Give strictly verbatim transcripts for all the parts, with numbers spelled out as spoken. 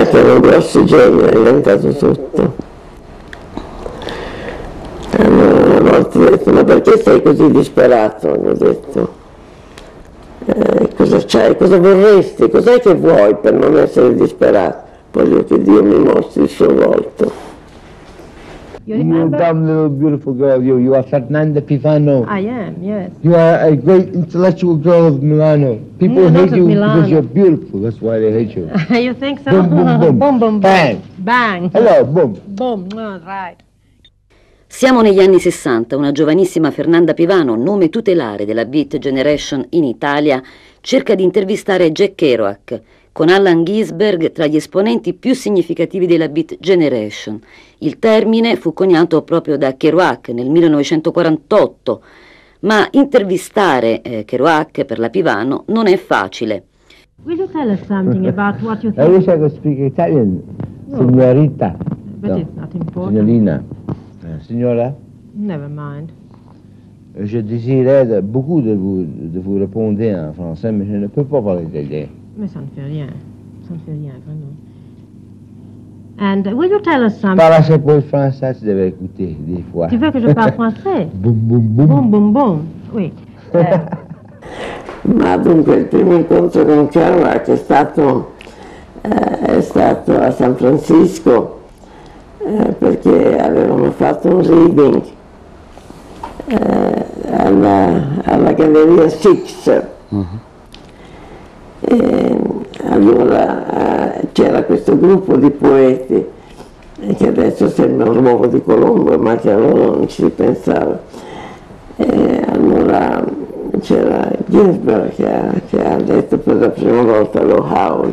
che era un grosso genio, ha inventato tutto. E allora una volta ho detto, ma perché sei così disperato? Gli ho detto, eh, cosa c'hai, cosa vorresti, cos'è che vuoi per non essere disperato? Voglio che Dio mi mostri il suo volto. You dumb little beautiful girl, you. You are Fernanda Pivano. I am, yes. You are a great intellectual girl of Milano. People No, hate not of you Milano. because you're beautiful. That's why they hate you. You think so? Boom, boom, boom. Boom, boom, Bang. Bang. Hello, boom. Boom, oh, right. Siamo negli anni sessanta, una giovanissima Fernanda Pivano, nome tutelare della Beat Generation in Italia, cerca di intervistare Jack Kerouac, con Allen Ginsberg tra gli esponenti più significativi della Beat Generation. Il termine fu coniato proprio da Kerouac nel millenovecentoquarantotto, ma intervistare eh, Kerouac per la Pivano non è facile. Will you tell us something about what you I think? wish I could speak Italian. No. Signorita. But No. it's not important. Signorina. Eh, Signora, Never mind. je désirais de, beaucoup de vous, de vous répondre en français, mais je ne peux pas parler italien. Mais ça ne fait rien. Ça ne fait rien, vraiment. And uh, will you tell us something? Parle assez pour le français, tu devais écouter des fois. Tu veux que je parle français? Boum, boum, boum. Boom, boom, boom. Oui. Eh, Ma dunque il primo incontro con Kerouac è stato, eh, è stato a San Francisco, eh, perché avevamo fatto un reading eh, alla, alla Galleria Six. Uh-huh. E allora eh, c'era questo gruppo di poeti eh, che adesso sembra un uovo di Colombo, ma che allora non ci pensava. E allora c'era Ginsberg che ha, che ha letto per la prima volta lo Howl.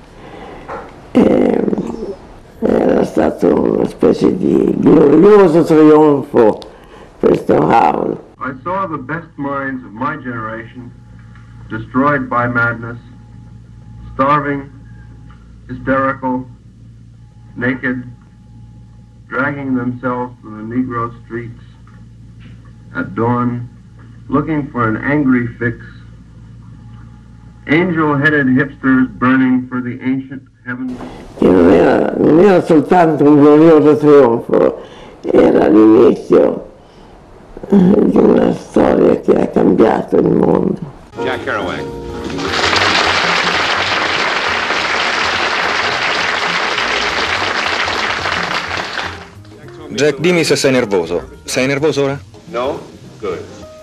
E, era stato una specie di glorioso trionfo questo Howl. I saw the best minds of my generation destroyed by madness, starving, hysterical, naked, dragging themselves through the Negro streets at dawn, looking for an angry fix, angel-headed hipsters burning for the ancient heavenly. Che non era, non era soltanto un glorioso trionfo, era l'inizio di una storia che ha cambiato il mondo. Jack Kerouac. Jack, dimmi se sei nervoso. Sei nervoso ora? No? Good.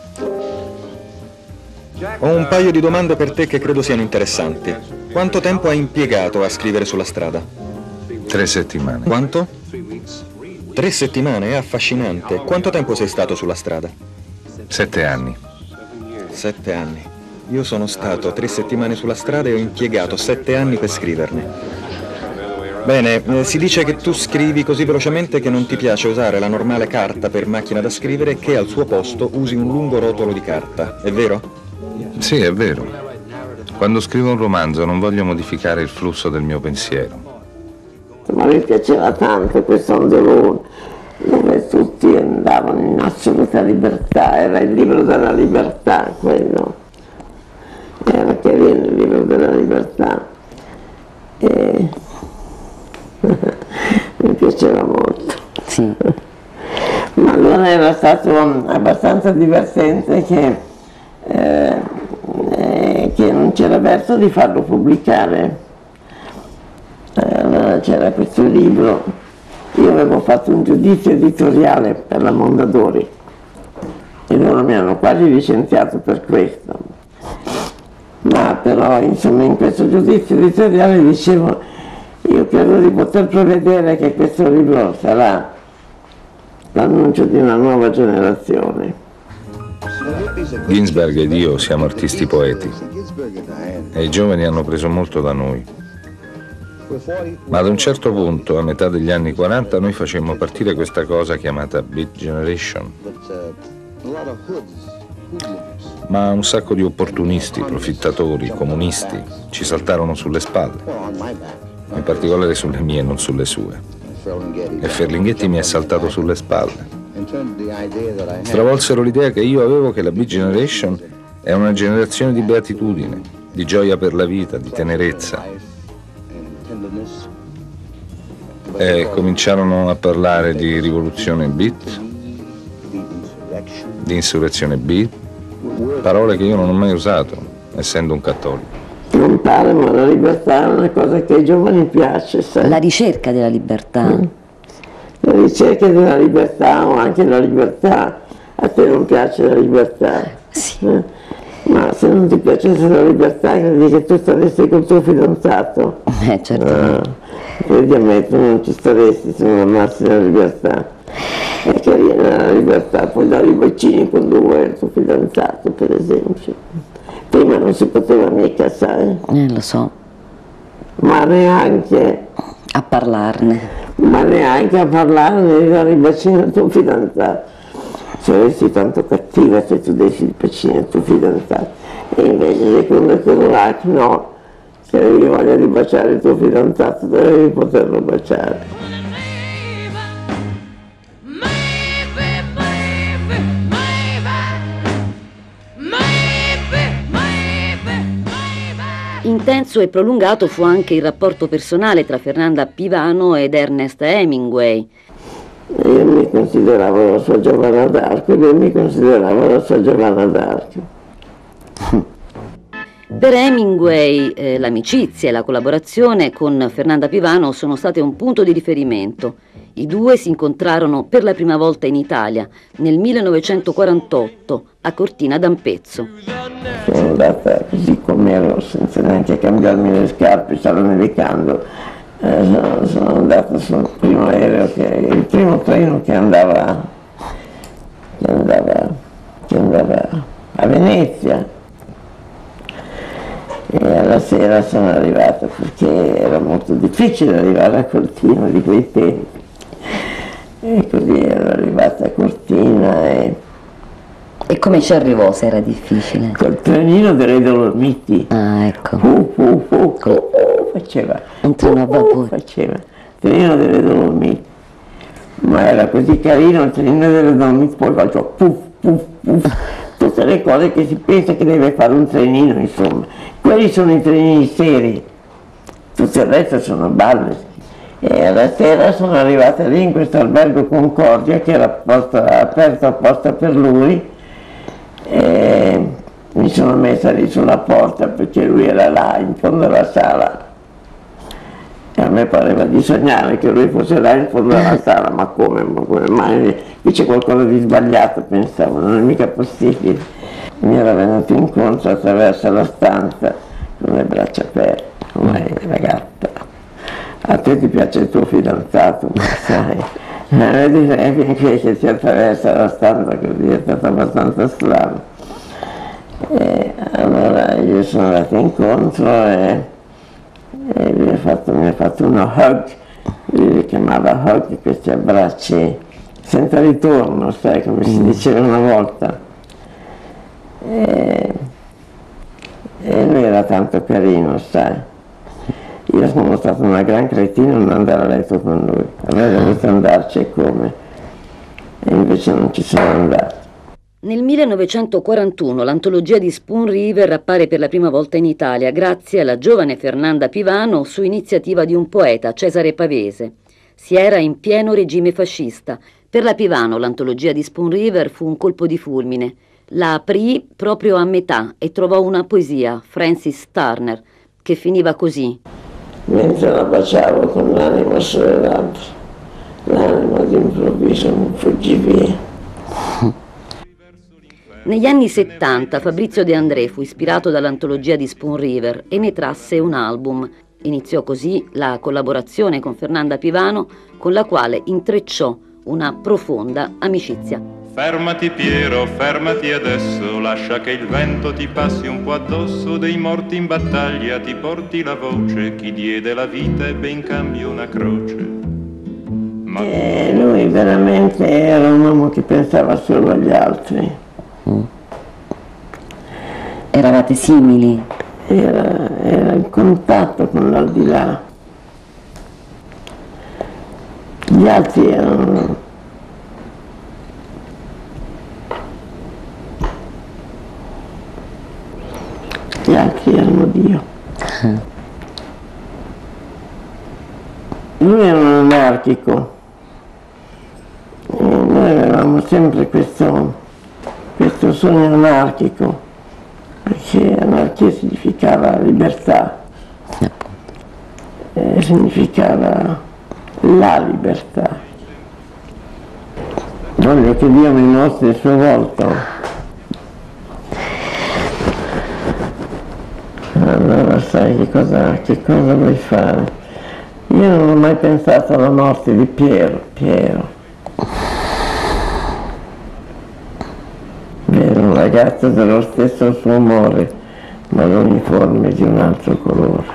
Ho un paio di domande per te che credo siano interessanti. Quanto tempo hai impiegato a scrivere sulla strada? Tre settimane. Quanto? Tre settimane, è affascinante. Quanto tempo sei stato sulla strada? Sette anni. Sette anni. Io sono stato tre settimane sulla strada e ho impiegato sette anni per scriverne. Bene, eh, si dice che tu scrivi così velocemente che non ti piace usare la normale carta per macchina da scrivere e che al suo posto usi un lungo rotolo di carta, è vero? Sì, è vero. Quando scrivo un romanzo non voglio modificare il flusso del mio pensiero. Ma mi piaceva tanto questo on the road, dove tutti andavano in assoluta libertà, era il libro della libertà quello, era che viene il libro della libertà. E mi piaceva molto. Sì. Ma allora era stato abbastanza divertente che, eh, eh, che non c'era verso di farlo pubblicare. Eh, allora c'era questo libro, io avevo fatto un giudizio editoriale per la Mondadori e loro mi hanno quasi licenziato per questo. Ma però insomma in questo giudizio editoriale dicevo, io credo di poter prevedere che questo libro sarà l'annuncio di una nuova generazione. Ginsberg ed io siamo artisti poeti e i giovani hanno preso molto da noi. Ma ad un certo punto, a metà degli anni quaranta, noi facemmo partire questa cosa chiamata Beat Generation. Ma un sacco di opportunisti, profittatori, comunisti ci saltarono sulle spalle, in particolare sulle mie e non sulle sue. E Ferlinghetti mi è saltato sulle spalle. Stravolsero l'idea che io avevo che la Beat Generation è una generazione di beatitudine, di gioia per la vita, di tenerezza. E cominciarono a parlare di rivoluzione beat, di insurrezione beat, parole che io non ho mai usato, essendo un cattolico. Non pare, ma la libertà è una cosa che ai giovani piace, sai? La ricerca della libertà. Mm. La ricerca della libertà o anche la libertà. A te non piace la libertà? Sì. Eh? Ma se non ti piacesse la libertà, credi che tu staresti col tuo fidanzato? Eh, certo. Ah, credi a me, tu non ci staresti se non amassi la libertà. È carina la libertà, puoi dare i bacini quando vuoi al tuo fidanzato, per esempio. Prima non si poteva mica, sai? Eh, lo so. Ma neanche, A parlarne. ma neanche a parlarne di dare i bacini al tuo fidanzato. Saresti tanto cattiva se tu dessi il bacino al tuo fidanzato. E invece secondo Kerouac no, se avevi voglia di baciare il tuo fidanzato dovevi poterlo baciare. Intenso e prolungato fu anche il rapporto personale tra Fernanda Pivano ed Ernest Hemingway. Io mi consideravo la sua Giovanna d'Arco e lui mi considerava la sua Giovanna d'Arco. Per Hemingway eh, l'amicizia e la collaborazione con Fernanda Pivano sono state un punto di riferimento. I due si incontrarono per la prima volta in Italia nel millenovecentoquarantotto a Cortina d'Ampezzo. Sono andata così come ero, senza neanche cambiarmi le scarpe, stavo nevicando. Eh, sono, sono andata sul primo aereo, che, il primo treno che andava, che andava, che andava a Venezia. E alla sera sono arrivata perché era molto difficile arrivare a Cortina di quei tempi. E così ero arrivata a Cortina e... E come ci arrivò se era difficile? Col trenino delle Dolomiti. Ah, ecco. Uh, uh, uh, uh, uh, faceva. Un treno a vapore. Faceva. Trenino delle Dolomiti. Ma era così carino il trenino delle Dolomiti, poi faccio puff, puff, puff. Tutte le cose che si pensa che deve fare un trenino, insomma. Quelli sono i trenini seri. Tutto il resto sono balle. E alla sera sono arrivata lì in questo albergo Concordia che era posta, aperto apposta per lui. E mi sono messa lì sulla porta perché lui era là in fondo alla sala e a me pareva di sognare che lui fosse là in fondo alla sala, ma come, ma come mai qui c'è qualcosa di sbagliato, pensavo, non è mica possibile. Mi era venuto incontro attraverso la stanza con le braccia aperte, come ragazza, a te ti piace il tuo fidanzato, sai? Vedi che, che si attraversa la stanza così, è stato abbastanza strano. E allora io sono andato incontro e, e lui ha fatto, mi ha fatto uno hug, lui li chiamava hug, questi abbracci senza ritorno, sai, come si diceva una volta. E, e lui era tanto carino, sai. Io sono stata una gran cretina non andare a letto con lui, avrei dovuto andarci e come, e invece non ci sono andato. Nel millenovecentoquarantuno l'antologia di Spoon River appare per la prima volta in Italia grazie alla giovane Fernanda Pivano su iniziativa di un poeta, Cesare Pavese. Si era in pieno regime fascista. Per la Pivano l'antologia di Spoon River fu un colpo di fulmine. La aprì proprio a metà e trovò una poesia, Francis Turner, che finiva così. Mentre la baciavo con l'anima sulle labbra, l'anima d'improvviso mi fuggì via. Negli anni settanta Fabrizio De André fu ispirato dall'antologia di Spoon River e ne trasse un album. Iniziò così la collaborazione con Fernanda Pivano, con la quale intrecciò una profonda amicizia. Fermati Piero, fermati adesso, lascia che il vento ti passi un po' addosso, dei morti in battaglia ti porti la voce, chi diede la vita ebbe in cambio una croce. Ma... E lui veramente era un uomo che pensava solo agli altri. Mm. Eravate simili? Era, era in contatto con l'aldilà. Gli altri erano... Gli altri erano Dio. Lui non anarchico. E noi avevamo sempre questo, questo sogno anarchico, perché anarchia significava libertà, e significava la libertà. Voglio che Dio mi mostri il suo volto. Allora sai che cosa, che cosa vuoi fare? Io non ho mai pensato alla morte di Piero, Piero. Era un ragazzo dello stesso suo amore, ma l'uniforme di un altro colore.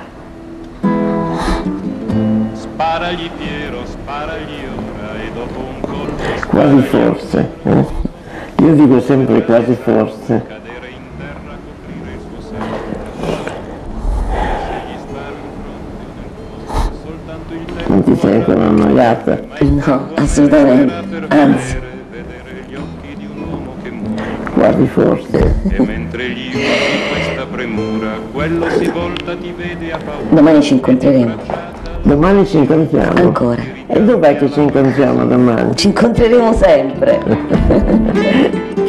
Sparagli Piero, sparagli ora e dopo un colpo Quasi forse, eh? Io dico sempre quasi forse. cadere in terra, coprire il suo sangue. Se gli spari in fronte o nel cuore, soltanto il tempo Non ti sei ancora annoiata? No, assolutamente, anzi. vedere gli occhi di un uomo che muore. Quasi forse. E mentre gli usi questa premura, quello si volta, ti vede a paura. Domani ci incontreremo. Domani ci incontriamo. Ancora. E dov'è che ci incontriamo domani? Ci incontreremo sempre.